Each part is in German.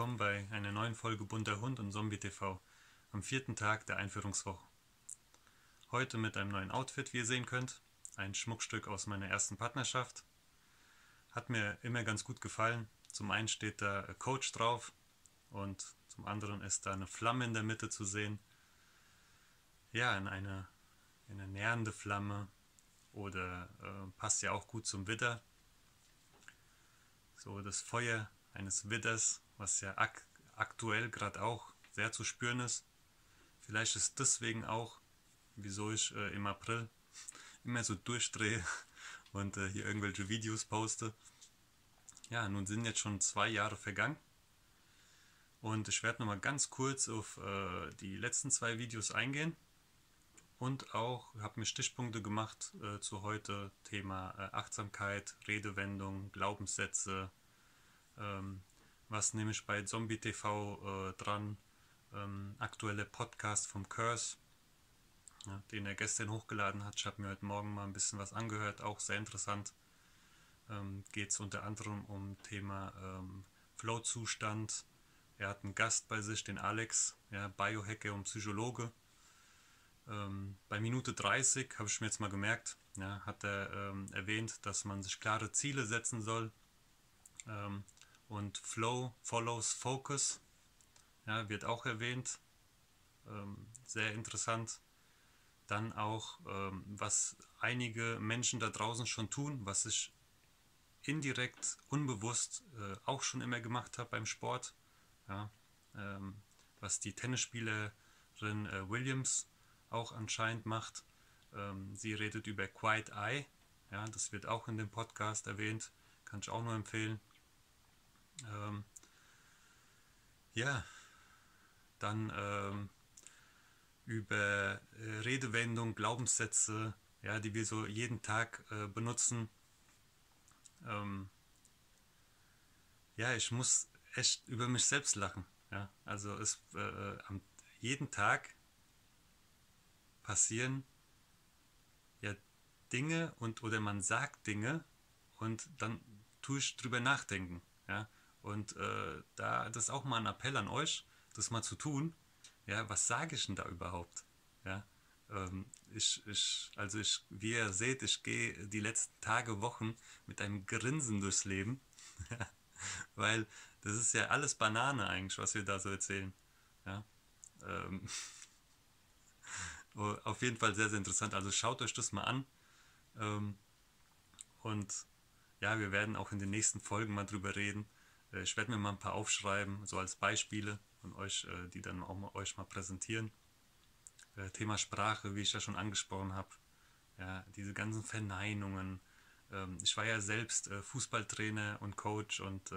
willkommen bei einer neuen Folge Bunter Hund und Zombie TV am 4. Tag der Einführungswoche. Heute mit einem neuen Outfit, wie ihr sehen könnt. Ein Schmuckstück aus meiner ersten Partnerschaft. Hat mir immer ganz gut gefallen. Zum einen steht da Coach drauf und zum anderen ist da eine Flamme in der Mitte zu sehen. Ja, eine nährende Flamme oder passt ja auch gut zum Widder. So das Feuer eines Widders, was ja aktuell gerade auch sehr zu spüren ist. Vielleicht ist deswegen auch, wieso ich im April immer so durchdrehe und hier irgendwelche Videos poste. Ja, nun sind jetzt schon 2 Jahre vergangen und ich werde nochmal ganz kurz auf die letzten 2 Videos eingehen und auch habe mir Stichpunkte gemacht zu heute Thema Achtsamkeit, Redewendung, Glaubenssätze. Was nehme ich bei Zombie TV dran? Aktuelle Podcast vom Curse, ja, den er gestern hochgeladen hat. Ich habe mir heute Morgen mal ein bisschen was angehört, auch sehr interessant. Geht es unter anderem um Thema Flow-Zustand. Er hat einen Gast bei sich, den Alex, ja, Biohacker und Psychologe. Bei Minute 30 habe ich mir jetzt mal gemerkt, ja, hat er erwähnt, dass man sich klare Ziele setzen soll. Und Flow follows Focus, ja, wird auch erwähnt. Sehr interessant. Dann auch, was einige Menschen da draußen schon tun, was ich indirekt, unbewusst auch schon immer gemacht habe beim Sport. Ja, was die Tennisspielerin Williams auch anscheinend macht. Sie redet über Quiet Eye. Ja, das wird auch in dem Podcast erwähnt. Kann ich auch nur empfehlen. Ja, dann über Redewendung, Glaubenssätze, ja, die wir so jeden Tag benutzen. Ja, ich muss echt über mich selbst lachen. Ja, also jeden Tag passieren ja Dinge oder man sagt Dinge und dann tue ich drüber nachdenken. Ja, und das ist auch mal ein Appell an euch, das mal zu tun. Ja, was sage ich denn da überhaupt? Ja, wie ihr seht, ich gehe die letzten Tage, Wochen mit einem Grinsen durchs Leben, weil das ist ja alles Banane eigentlich, was wir da so erzählen. Ja, ähm, auf jeden Fall sehr, sehr interessant. Also schaut euch das mal an. Und ja, wir werden auch in den nächsten Folgen mal drüber reden. Ich werde mir mal ein paar aufschreiben, so als Beispiele und euch, die dann auch mal, euch mal präsentieren. Thema Sprache, wie ich ja schon angesprochen habe. Ja, diese ganzen Verneinungen. Ich war ja selbst Fußballtrainer und Coach und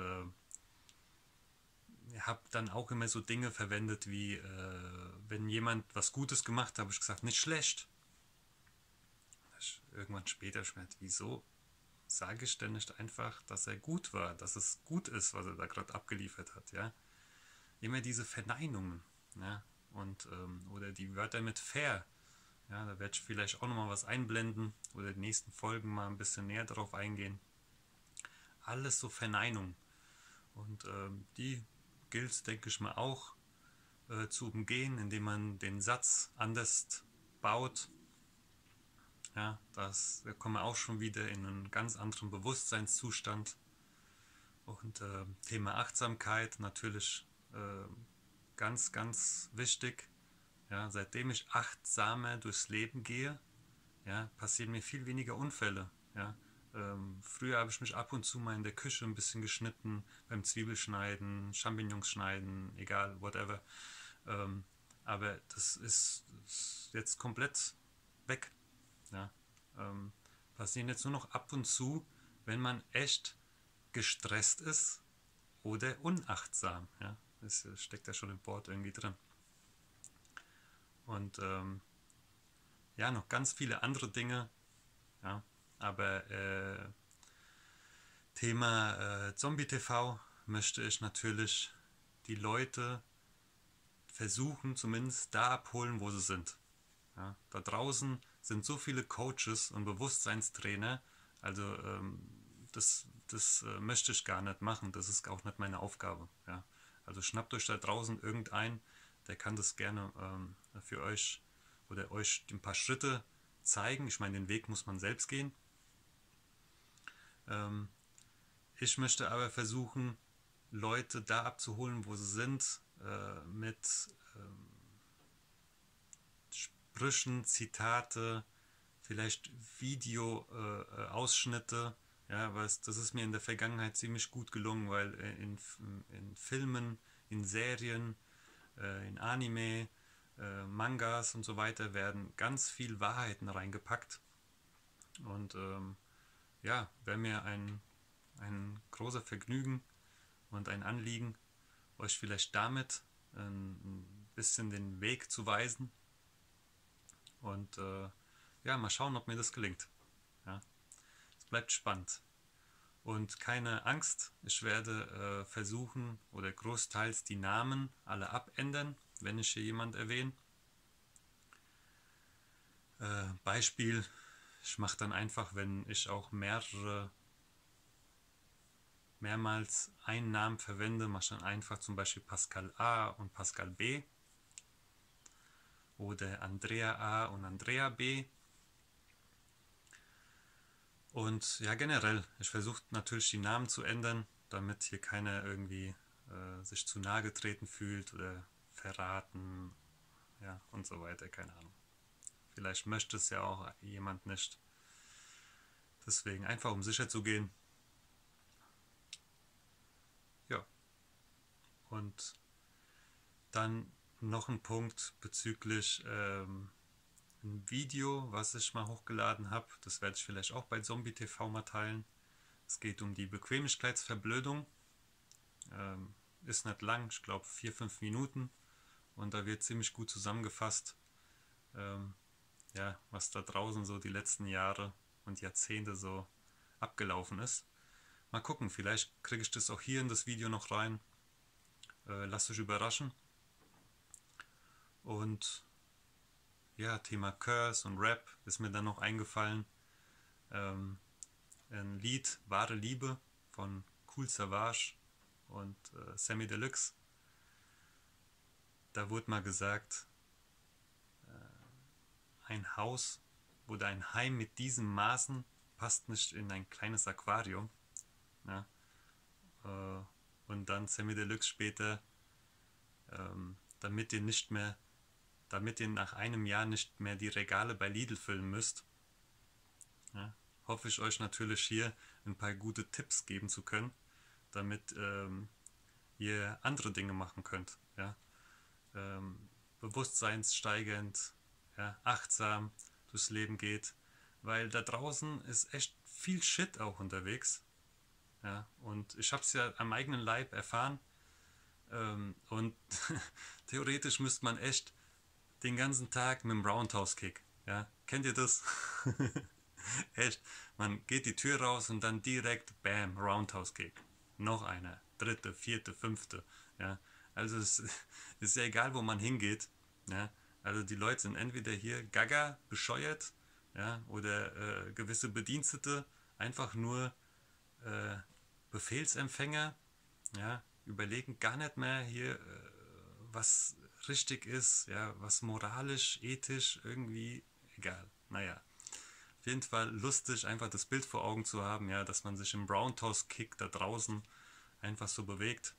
habe dann auch immer so Dinge verwendet wie, wenn jemand was Gutes gemacht hat, habe ich gesagt, nicht schlecht. Irgendwann später schmerzt, wieso sage ich denn nicht einfach, dass er gut war, dass es gut ist, was er da gerade abgeliefert hat, ja? Immer diese Verneinungen, ja? Und, oder die Wörter mit fair, ja, da werde ich vielleicht auch nochmal was einblenden oder die nächsten Folgen mal ein bisschen näher darauf eingehen. Alles so Verneinungen. Und die gilt es, denke ich mal, auch zu umgehen, indem man den Satz anders baut. Ja, da kommen wir auch schon wieder in einen ganz anderen Bewusstseinszustand. Und Thema Achtsamkeit natürlich ganz, ganz wichtig. Ja, seitdem ich achtsamer durchs Leben gehe, ja, passieren mir viel weniger Unfälle. Ja. Früher habe ich mich ab und zu mal in der Küche ein bisschen geschnitten, beim Zwiebelschneiden, Champignons schneiden, egal, whatever. Aber das ist jetzt komplett weg. Ja. Passieren jetzt nur noch ab und zu, wenn man echt gestresst ist oder unachtsam. Ja. Das steckt ja schon im Wort irgendwie drin. Und ja, noch ganz viele andere Dinge. Ja. Aber Thema Zombie TV möchte ich natürlich die Leute versuchen, zumindest da abholen, wo sie sind. Ja, da draußen sind so viele Coaches und Bewusstseinstrainer, also das möchte ich gar nicht machen, das ist auch nicht meine Aufgabe. Ja. Also schnappt euch da draußen irgendeinen, der kann das gerne für euch oder euch ein paar Schritte zeigen. Ich meine, den Weg muss man selbst gehen. Ich möchte aber versuchen, Leute da abzuholen, wo sie sind, mit Sprüchen, Zitate, vielleicht Video-Ausschnitte. Ja, das ist mir in der Vergangenheit ziemlich gut gelungen, weil in Filmen, in Serien, in Anime, Mangas und so weiter werden ganz viel Wahrheiten reingepackt. Und ja, wäre mir ein großer Vergnügen und ein Anliegen, euch vielleicht damit ein bisschen den Weg zu weisen. Und ja, mal schauen, ob mir das gelingt. Ja, es bleibt spannend. Und keine Angst, ich werde versuchen oder großteils die Namen alle abändern, wenn ich hier jemand erwähne. Beispiel, ich mache dann einfach, wenn ich auch mehrmals einen Namen verwende, mache ich dann einfach zum Beispiel Pascal A und Pascal B oder Andrea A und Andrea B. Und ja, generell, ich versuche natürlich die Namen zu ändern, damit hier keiner irgendwie sich zu nahe getreten fühlt oder verraten, ja, und so weiter, keine Ahnung. Vielleicht möchte es ja auch jemand nicht. Deswegen einfach, um sicher zu gehen. Ja, und dann noch ein Punkt bezüglich ein Video, was ich mal hochgeladen habe. Das werde ich vielleicht auch bei Zombie TV mal teilen. Es geht um die Bequemlichkeitsverblödung. Ist nicht lang, ich glaube 4-5 Minuten. Und da wird ziemlich gut zusammengefasst, ja, was da draußen so die letzten Jahre und Jahrzehnte so abgelaufen ist. Mal gucken, vielleicht kriege ich das auch hier in das Video noch rein. Lasst euch überraschen. Und ja, Thema Curse und Rap ist mir dann noch eingefallen. Ein Lied Wahre Liebe von Kool Savas und Samy Deluxe. Da wurde mal gesagt, ein Haus oder ein Heim mit diesen Maßen passt nicht in ein kleines Aquarium. Ja? Und dann Samy Deluxe später, damit ihr nach einem Jahr nicht mehr die Regale bei Lidl füllen müsst, ja, hoffe ich euch natürlich hier ein paar gute Tipps geben zu können, damit ihr andere Dinge machen könnt. Ja? Bewusstseinssteigernd, ja, achtsam durchs Leben geht, weil da draußen ist echt viel Shit auch unterwegs. Ja? Und ich habe es ja am eigenen Leib erfahren. Und theoretisch müsste man echt den ganzen Tag mit dem Roundhouse-Kick. Ja? Kennt ihr das? Echt, man geht die Tür raus und dann direkt Bam, Roundhouse-Kick. Noch einer, dritte, vierte, fünfte. Ja? Also es ist ja egal, wo man hingeht. Ja? Also die Leute sind entweder hier gaga, bescheuert, ja? Oder gewisse Bedienstete einfach nur Befehlsempfänger, ja? Überlegen gar nicht mehr hier, was richtig ist, ja? Was moralisch, ethisch, irgendwie egal. Naja. Auf jeden Fall lustig, einfach das Bild vor Augen zu haben, ja, dass man sich im Roundhouse-Kick da draußen einfach so bewegt.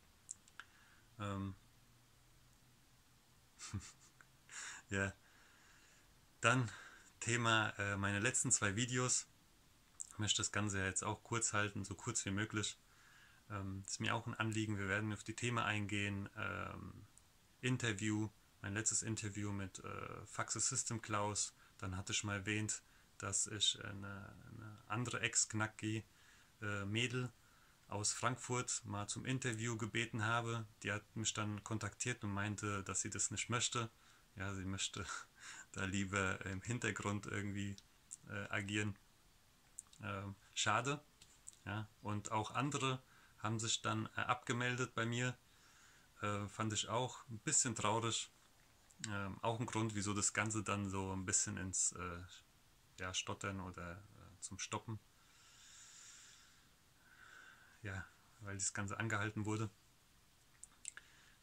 Ja, dann Thema meine letzten 2 Videos. Ich möchte das Ganze jetzt auch kurz halten, so kurz wie möglich. Ist mir auch ein Anliegen, wir werden auf die Themen eingehen. Interview, mein letztes Interview mit Faxe System Klaus. Dann hatte ich mal erwähnt, dass ich eine andere Ex-Knacki Mädel aus Frankfurt mal zum Interview gebeten habe. Die hat mich dann kontaktiert und meinte, dass sie das nicht möchte. Ja, sie möchte da lieber im Hintergrund irgendwie agieren. Schade. Ja, und auch andere haben sich dann abgemeldet bei mir. Fand ich auch ein bisschen traurig. Auch ein Grund, wieso das Ganze dann so ein bisschen ins ja, Stottern oder zum Stoppen, ja, weil das Ganze angehalten wurde.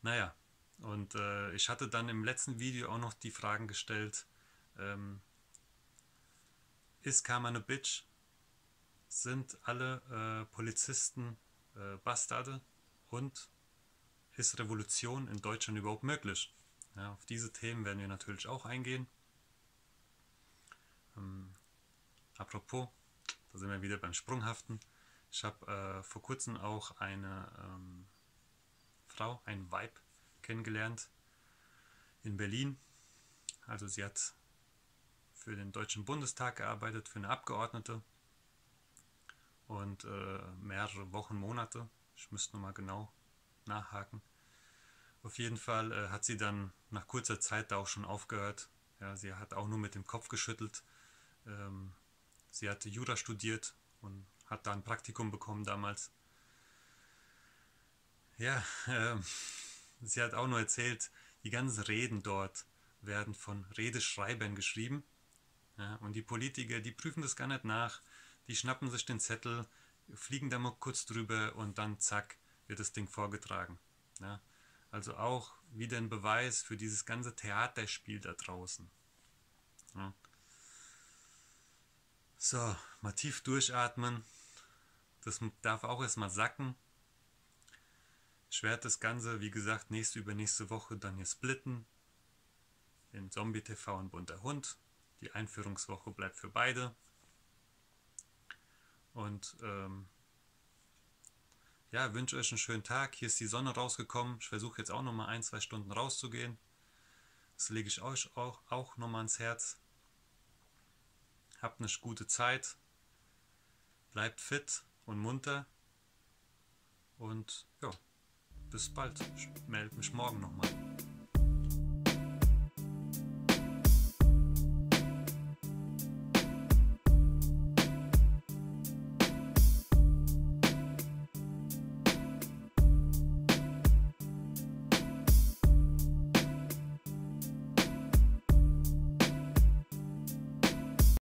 Naja, und ich hatte dann im letzten Video auch noch die Fragen gestellt, ähm, ist Karma eine Bitch? Sind alle Polizisten Bastarde? Und ist Revolution in Deutschland überhaupt möglich? Ja, auf diese Themen werden wir natürlich auch eingehen. Apropos, da sind wir wieder beim Sprunghaften. Ich habe vor kurzem auch eine Frau, ein Weib kennengelernt in Berlin. Also sie hat für den Deutschen Bundestag gearbeitet, für eine Abgeordnete und mehrere Wochen, Monate. Ich müsste nochmal genau nachhaken. Auf jeden Fall hat sie dann nach kurzer Zeit da auch schon aufgehört. Ja, sie hat auch nur mit dem Kopf geschüttelt. Sie hatte Jura studiert und hat da ein Praktikum bekommen damals. Ja, sie hat auch nur erzählt, die ganzen Reden dort werden von Redeschreibern geschrieben. Ja, und die Politiker, die prüfen das gar nicht nach. Die schnappen sich den Zettel, fliegen da mal kurz drüber und dann zack, wird das Ding vorgetragen. Ja, also auch wieder ein Beweis für dieses ganze Theaterspiel da draußen. Ja. So, mal tief durchatmen. Das darf auch erstmal sacken. Ich werde das Ganze, wie gesagt, übernächste Woche dann hier splitten. In Zombie TV und Bunter Hund. Die Einführungswoche bleibt für beide. Und ja, wünsche euch einen schönen Tag. Hier ist die Sonne rausgekommen. Ich versuche jetzt auch nochmal 1-2 Stunden rauszugehen. Das lege ich euch auch nochmal ans Herz. Habt eine gute Zeit. Bleibt fit und munter. Und ja, bis bald. Ich melde mich morgen nochmal.